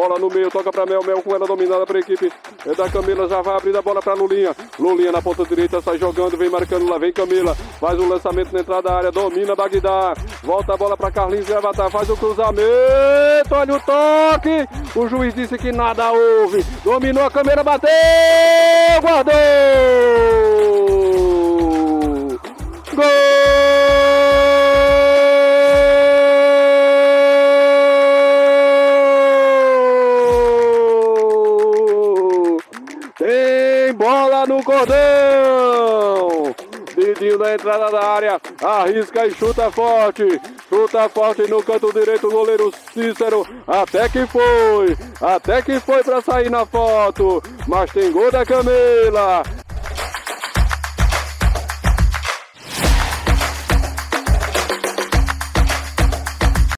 bola no meio, toca pra Mel, Mel com ela dominada pra equipe da Camila, já vai abrindo a bola pra Lulinha, Lulinha na ponta direita, sai jogando, vem marcando lá, vem Camila, faz o lançamento na entrada da área, domina Bagdá, volta a bola pra Carlinhos Gravatar, faz o cruzamento, olha o toque, o juiz disse que nada houve, dominou a câmera, bateu, guardou, gol! Tem bola no cordão! Didinho na entrada da área, arrisca e chuta forte no canto direito, o goleiro Cícero, até que foi pra sair na foto, mas tem gol da Camila,